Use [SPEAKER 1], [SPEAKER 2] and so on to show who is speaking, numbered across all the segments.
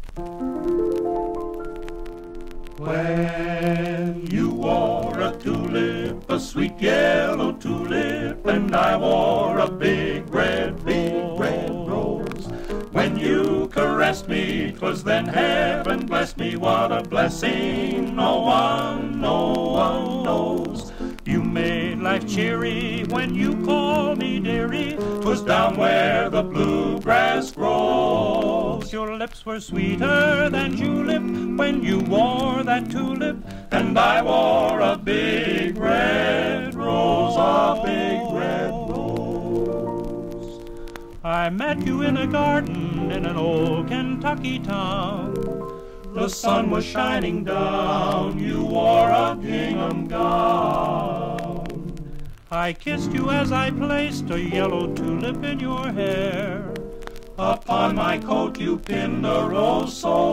[SPEAKER 1] When you wore a tulip, a sweet yellow tulip, and I wore a big red rose. When you caressed me, 'twas then heaven blessed me. What a blessing no one knows. You made life cheery when you called me dearie. 'Twas down where the bluegrass grows. Your lips were sweeter than julep when you wore that tulip, and I wore a big red rose, a big red rose. I met you in a garden in an old Kentucky town. The sun was shining down, you wore a gingham gown. I kissed you as I placed a yellow tulip in your hair. Upon my coat you pinned a rose so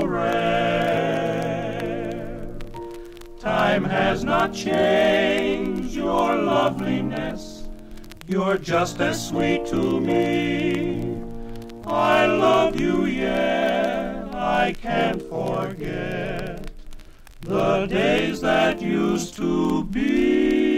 [SPEAKER 1] rare. Time has not changed your loveliness, you're just as sweet to me. I love you yet, I can't forget the days that used to be.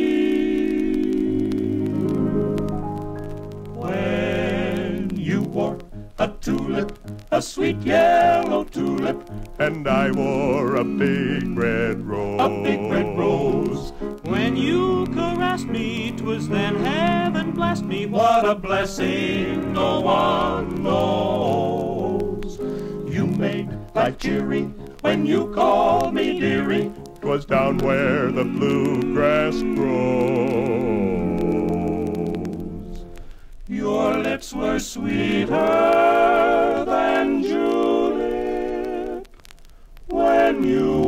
[SPEAKER 1] When you wore a tulip, a sweet yellow tulip,
[SPEAKER 2] and I wore a big red rose.
[SPEAKER 1] a big red rose.
[SPEAKER 3] When you caressed me, 'twas then heaven blessed me.
[SPEAKER 1] What a blessing no one knows. You made life cheery when you called me dearie.
[SPEAKER 2] 'Twas down where the bluegrass grows.
[SPEAKER 1] Your lips were sweeter than julep when you